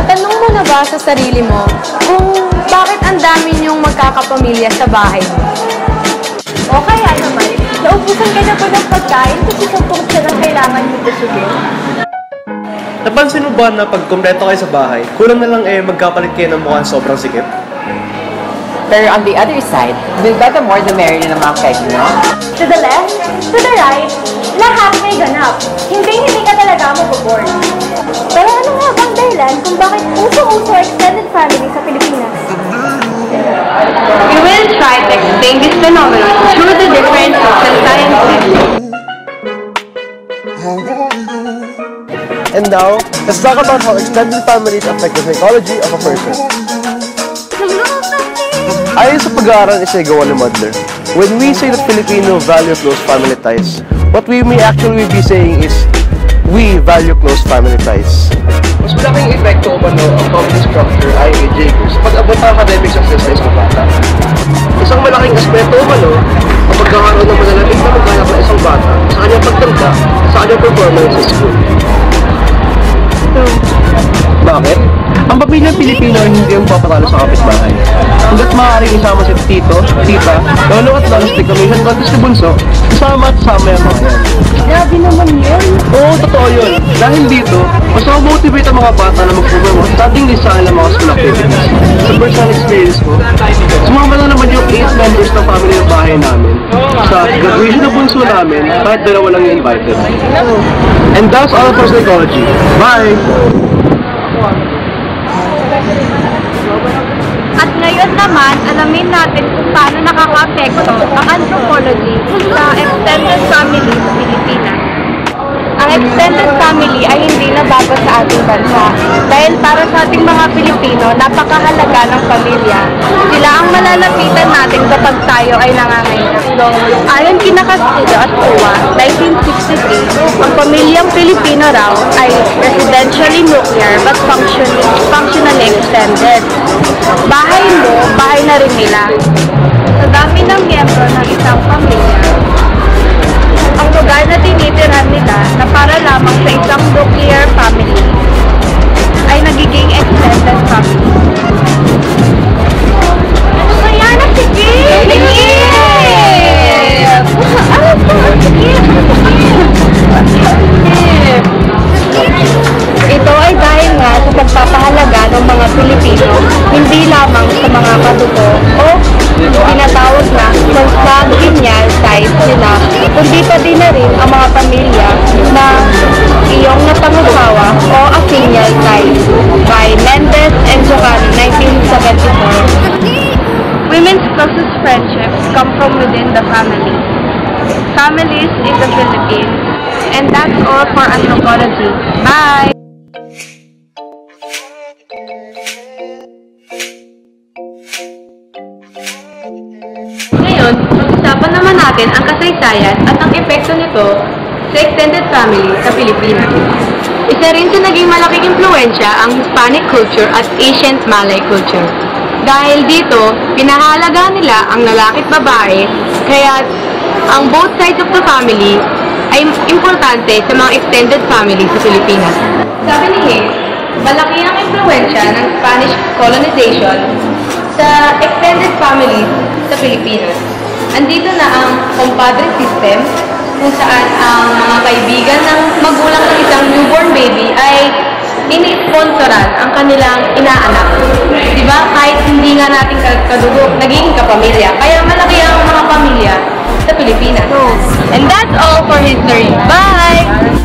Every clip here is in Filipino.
Natanong mo na ba sa sarili mo kung bakit ang dami niyong magkakapamilya sa bahay mo? O kaya naman, naubusan ka na ba ng pagkain kasi sampung siya ng kailangan mo busugin? Napansin mo ba na pag kumpleto kayo sa bahay, kulang na lang magkapalit kayo ng mukhang sobrang sikip? Pero on the other side, the better more the merrier ng mga keg, no? To the left, to the right, lahat may ganap. Hindi ka talaga maboboard. Pero ano nga bang dahilan kung bakit uso-uso extended family sa Pilipinas? We will try to explain this phenomenon through the different social sciences. And now, let's talk about how extended families affect the psychology of a person. Ayon sa pag-aaral isagawa ni Mudler, when we say that Filipino value close family ties, what we may actually be saying is, we value close family ties. Mas malaking epekto umano ang family structure ay sa pag-abot ng academic success ng bata. Isang malaking aspeto umano ang pagkakaroon ng malalamig na maghanap ng isang bata sa kanyang pagtanda sa kanyang performance sa school. Bakit? Ang pamilyang Pilipino ay hindi ang papatalo sa kapitbahay. Hanggat maaaring isama si tito, tita, lolo at lolo sa declamation contest ni Bunso, kasama at sama yung mga yan. Grabe naman yun. Oo, totoo yun. Dahil dito, mas motivate ang mga bata na mag-promote sa ating listahan ng mga school activities. Sa personal experience ko, sumama na naman yung 8 members ng family ng bahay namin. Sa graduation ng Bunso namin, kahit dalawa lang yung invited. And that's all for psychology. Bye! At ngayon naman, alamin natin kung paano nakaka-apekto ang anthropology sa extended family sa Pilipinas. Ang extended family ay hindi nabago sa ating bansa dahil para sa ating mga Pilipino, napakahalaga ng pamilya. Sila ang malalapitan natin kapag tayo ay nangangailangan. Ayon kina Castillo at Tua, 1963, ang pamilyang Pilipino raw ay residentially nuclear but functionally extended. Bahay mo, bahay na rin nila. Sa dami ng miyembro ng isang pamilya, ang lugar na tinitirahan nila na para lamang sa isang nuclear family ay nagiging extended family. Kaya na sige! Ito ay dahil nga sa pagpapahalaga ng mga Pilipino, hindi lamang sa mga kadugo o tinatawag na consanguineal ties nila, kundi pati na rin ang mga pamilya na iyong napangasawa o affinal ties by Mendez and Giovanni, 1974. Women's closest friendships come from within the family. Families in the Philippines. And that's all for anthropology. Bye! Ngayon, pag-usapan naman natin ang kasaysayan at ang epekto nito sa extended family sa Pilipinas. Isa rin sa naging malaking impluensya ang Hispanic culture at ancient Malay culture. Dahil dito, pinahalaga nila ang lalaki at babae, kaya ang both sides of the family ay importante sa mga extended family sa Pilipinas. Sabi ni Hayes, malaki ang impluensya ng Spanish colonization sa extended families sa Pilipinas. Andito na ang compadre system, kung saan ang mga kaibigan ng magulang ng isang newborn baby ay ini-sponsoran ang kanilang inaanak. Diba? Kahit hindi nga natin kadugo, naging kapamilya. Kaya malaki ang mga pamilya sa Pilipinas. And that's all for history. Bye!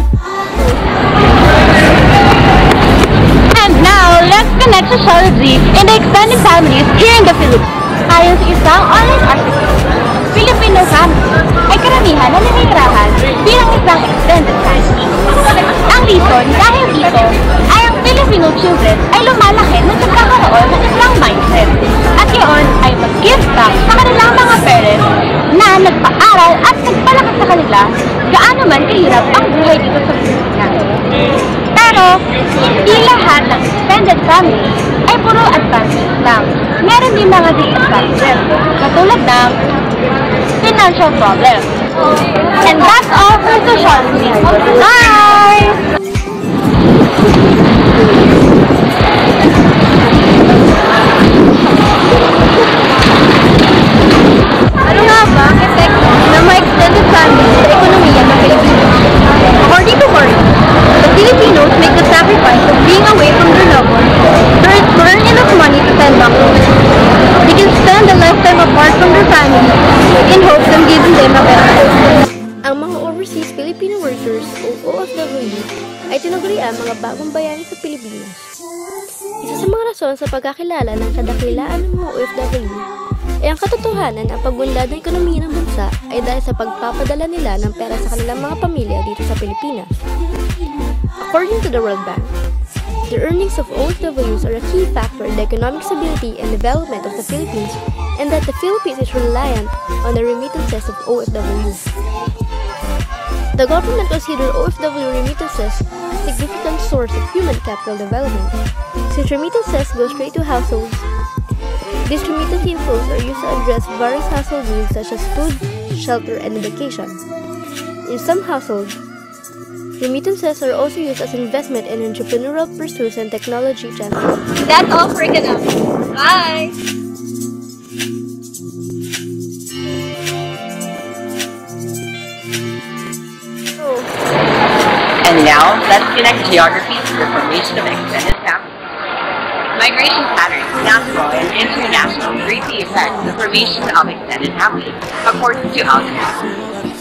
And now, let's connect sociology in the extended families here in the Philippines. Ayon sa isang online article, Filipino families ay karamihan na nanirahan bilang isang extended family. Ang reason dahil dito ay ang Filipino children ay lumalaki na nagkakaroon ng isang mindset. At yun ay mag-give back sa kanilang mga parents na nagpa-aral at nagpalakas sa kanila gaano man kahirap ang buhay dito sa Pilipinas. Pero, hindi lahat ng extended family ay puro advantage lang. Meron din mga disadvantages, katulad ng financial problems. And that's all for sociology. Bye! Pilipinas. Isa sa mga rason sa pagkakilala ng kadakilaan ng mga OFW ay ang katotohanan ang pagunlad ng ekonomiya ng bansa ay dahil sa pagpapadala nila ng pera sa kanilang mga pamilya dito sa Pilipinas. According to the World Bank, the earnings of OFWs are a key factor in the economic stability and development of the Philippines, and that the Philippines is reliant on the remittances of OFWs. The government considers OFW remittances a significant source of human capital development, since remittances go straight to households. These remittance inflows are used to address various household needs such as food, shelter, and education. In some households, remittances are also used as investment in entrepreneurial pursuits and technology transfer. That's all for economics. Bye! And now, let's connect geography to the formation of extended families. Migration patterns, natural and international, greatly affect the formation of extended families, according to Alcott.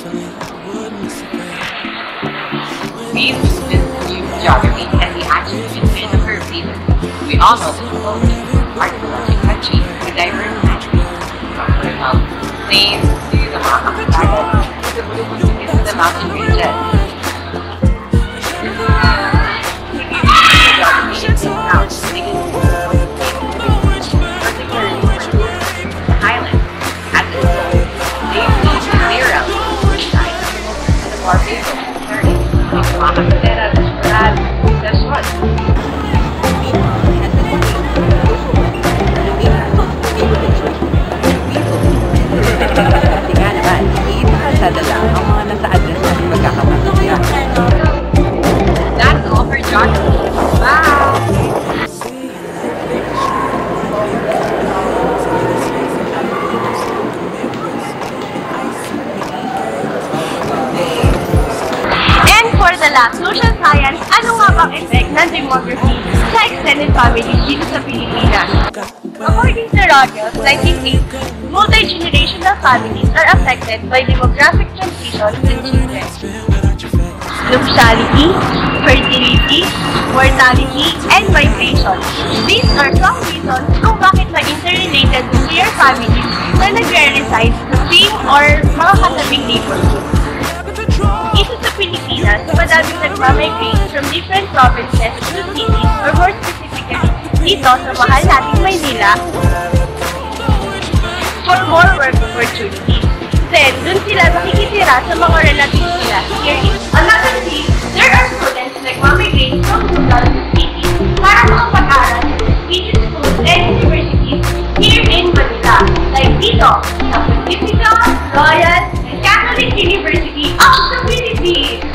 These geography can be attributed to the curve reason. We all know that the Philippines is an archaeological country with diverse landscapes, from plains to the mountains, to the blue to the mountain ranges. That's all for geography. Bye! And for the last, social science, ano nga bang effect ng demography sa extended families dito sa Pilipinas? According to Rogers, 1980, multi-generational families are affected by demographic transitions in children. Nuptiality, fertility, mortality, and migration. These are some reasons kung bakit ma-interrelated nuclear families na nagre-reside sa same or mga katabing neighborhood. Dito sa Pilipinas, madaming nagmamigrate from different provinces to cities, or more specifically, dito sa mahal nating Maynila for more work opportunities. Then, dun sila nakikitira sa mga relatives nila here in. Another thing, there are students na nagmamigrate from rural to cities para makapag-aral sa prestigious schools and universities here in Manila. Like dito, sa Pontifical, Royal, and Catholic University of the Philippines.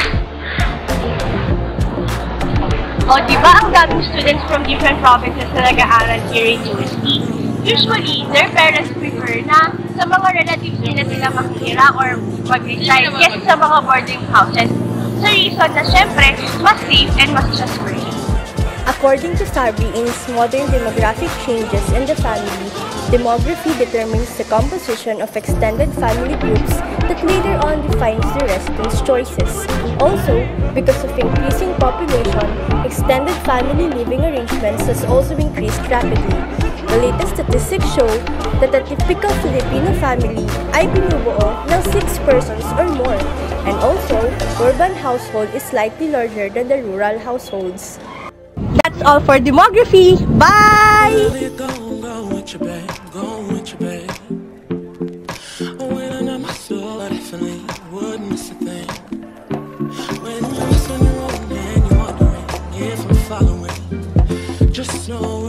O, diba ang daming students from different provinces na nag-aaral here in UST? Usually, their parents prefer na sa mga relatives nila sila makikira or mag-reside kesa sa mga boarding houses. Sa reason na syempre, mas safe and mas trustworthy. According to Sabri's modern demographic changes in the family, demography determines the composition of extended family groups that later on defines the residents' choices. Also, because of increasing population, extended family living arrangements has also increased rapidly. The latest statistics show that a typical Filipino family ay binubuo ng 6 persons or more, and also, urban household is slightly larger than the rural households. That's all for demography. Bye! Just know